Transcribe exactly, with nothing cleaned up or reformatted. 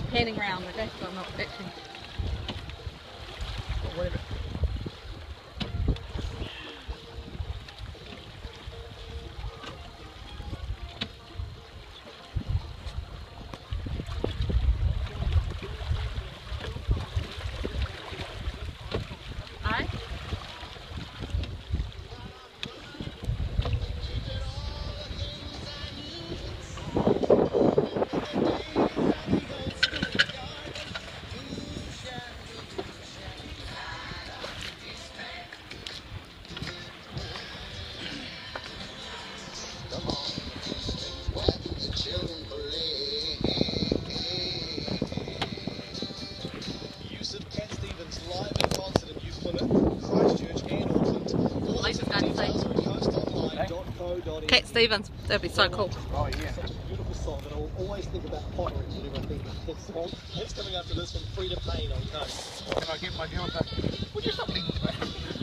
panning around, okay? So I'm not actually. Or whatever. Aye? Use of Cat Stevens live in concert at Youth Plymouth, Christchurch and Auckland. All Lisa's these going to say. details are at coast online dot co dot n z. Cat Stevens, that'd be so cool. Oh yeah. Such a beautiful song that I'll always think about pottery whenever I think about this song. It's coming after this from Frida Payne on Coast. Can I get my deal with that? Would you something?